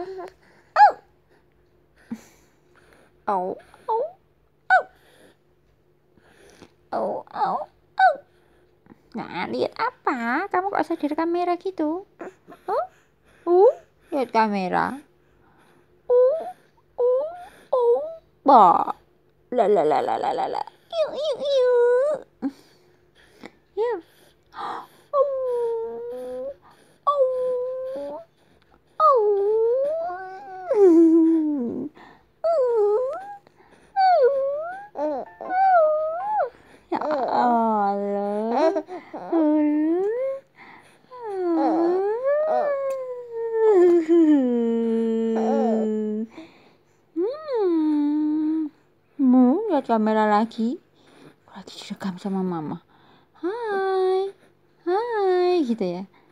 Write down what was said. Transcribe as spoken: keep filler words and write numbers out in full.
Au, au, au. Au, au, au. Nah, lihat apa? Kamu kok sadar kamera gitu? Oh, uh, lihat kamera. Uh, uh, uh. Bah. La la la la la la la. Yuk, yuk, yuk. Yuk. Oh. Oh. Ya Allah. Hmm. Mau lihat kamera lagi? Lagi direkam sama mama. Hai. Hai gitu ya.